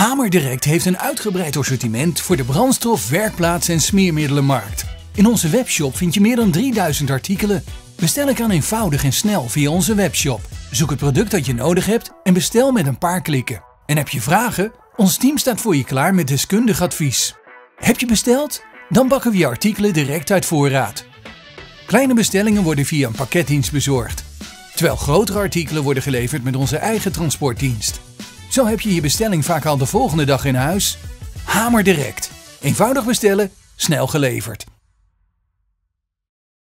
Hamer Direct heeft een uitgebreid assortiment voor de brandstof, werkplaats en smeermiddelenmarkt. In onze webshop vind je meer dan 3000 artikelen. Bestel ik aan eenvoudig en snel via onze webshop. Zoek het product dat je nodig hebt en bestel met een paar klikken. En heb je vragen? Ons team staat voor je klaar met deskundig advies. Heb je besteld? Dan bakken we je artikelen direct uit voorraad. Kleine bestellingen worden via een pakketdienst bezorgd, terwijl grotere artikelen worden geleverd met onze eigen transportdienst. Zo heb je je bestelling vaak al de volgende dag in huis. Hamer Direct. Eenvoudig bestellen, snel geleverd.